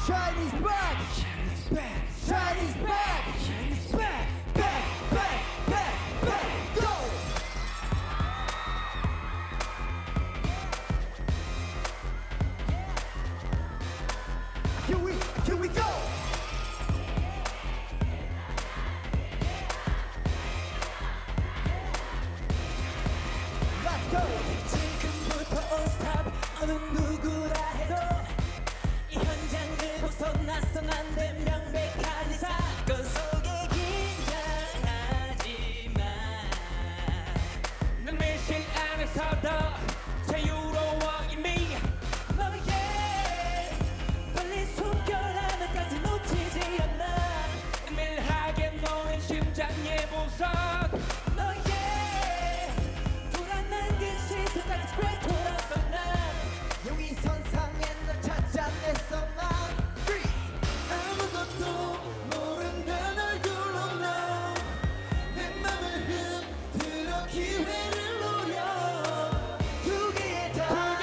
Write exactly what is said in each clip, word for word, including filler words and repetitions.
Chinese back, Chinese back, Chinese back, Chinese back, back, back, back, back, go. Here we, here we go. Let's go. 지금부터 on stop 어느 누구라 해도 이 현장을 벗어나선 안 돼 명백한 이 사건 속에 긴장하지마 난 밀실 안에서도 자유로워 이미 너의 빨리 숨결 하나까지 놓치지 않아 은밀하게 너의 심장의 보석 너의 불안한 그 시선까지 꿰 돌아서 난 여기 선상에 널 찾아냈어 난 아무것도 모른단 얼굴로 너 내 맘을 흔들어 기회를 노려 두 개의 다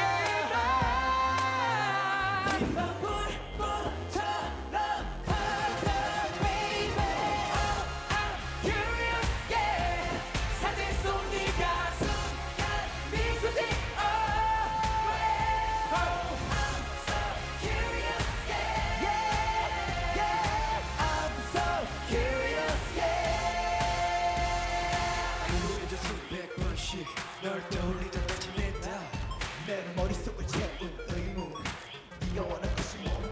빈방 불꽃처럼 가자 baby Oh I'm curious yeah 사진 속 네가 순간 미소지 Oh I'm so curious yeah yeah yeah I'm so curious yeah 그래도 수백 번씩 널 떠올리다 다짐했다 내 머릿속을 채운 의문 네가 원한 것이 뭔가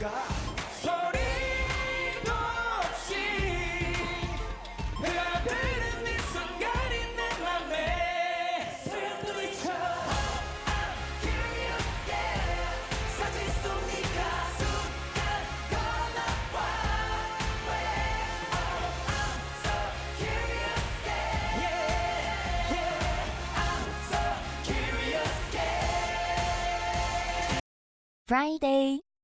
소리도 없이 흘러드는 이 순간이 내 맘에 소용돌이쳐 Oh I'm curious yeah 사진 속 네가 순간 걸어나와 왜 Oh I'm so curious yeah yeah yeah I'm so curious yeah Friday